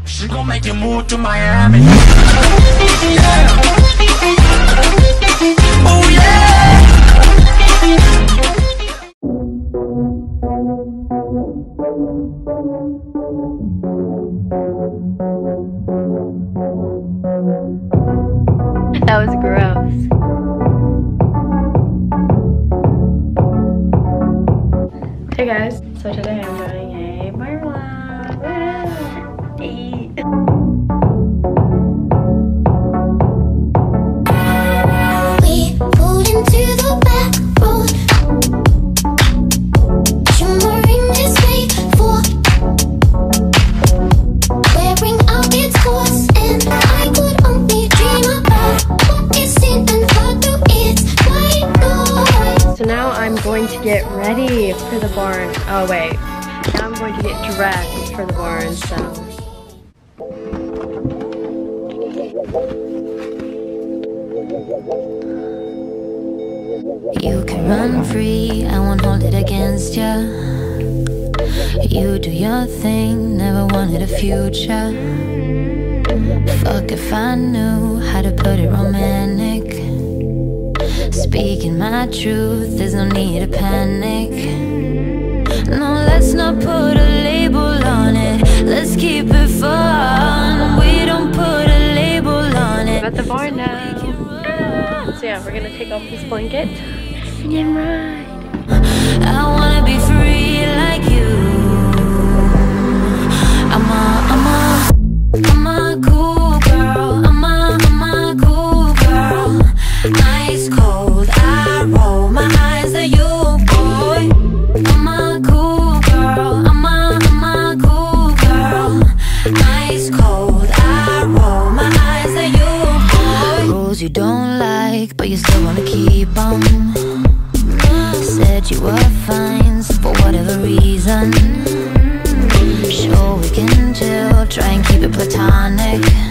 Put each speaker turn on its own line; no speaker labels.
She gon' make you move to Miami. Yeah. Oh yeah.
That was gross. Hey guys, so today I'm doing a bar vlog. Hey.
We pulled into the back road, shimmering this way for wearing out its course, and I could only dream about what is seen and thought through its white noise.
So now I'm going to get ready for the barn. Oh wait, now I'm going to get dressed for the barn, so.
You can run free, I won't hold it against ya. You do your thing, never wanted a future. Fuck if I knew how to put it romantic. Speaking my truth, there's no need to panic. No, let's not put a label on it. Let's keep it fun. We don't put a label on it.
I'm at the barn now. So yeah, we're gonna take off this blanket and then ride.
I wanna be free like you. I'm a cool girl. I'm a cool girl. Ice cold, I roll my eyes at you, boy. I'm a cool girl. I'm a cool girl. Ice cold, I roll my eyes at you, boy. Rules you don't like, but you still wanna keep them. Said you were fine, so for whatever reason. Sure, we can chill, try and keep it platonic.